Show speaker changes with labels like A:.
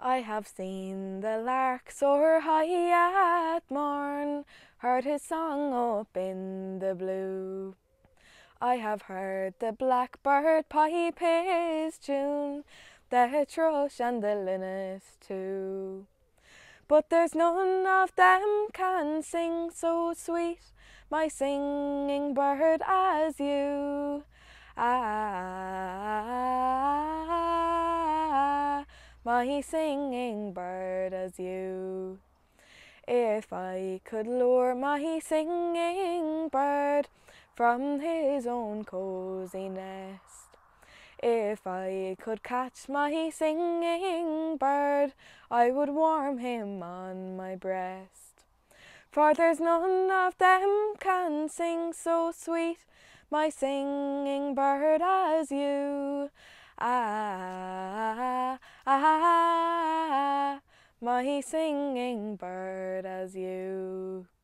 A: I have seen the lark soar high at morn, heard his song up in the blue. I have heard the blackbird pipe his tune, the thrush and the linnet too. But there's none of them can sing so sweet, my singing bird, as you. Ah, my singing bird, as you. If I could lure my singing bird from his own cosy nest, if I could catch my singing bird, I would warm him on my breast. For there's none of them can sing so sweet, my singing bird, as you. Ah, ah, my singing bird, as you.